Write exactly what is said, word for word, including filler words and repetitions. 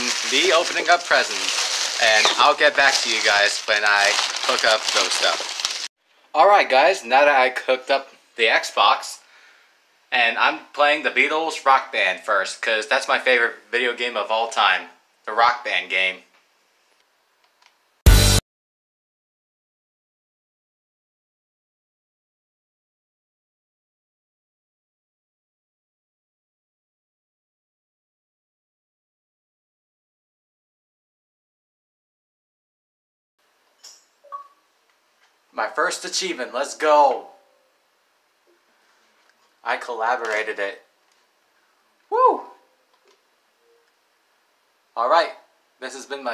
me opening up presents. And I'll get back to you guys when I hook up those stuff. Alright guys, now that I hooked up the Xbox, and I'm playing the Beatles Rock Band first, because that's my favorite video game of all time. The Rock Band game. My first achievement, let's go! I collaborated it. Woo! Alright, this has been my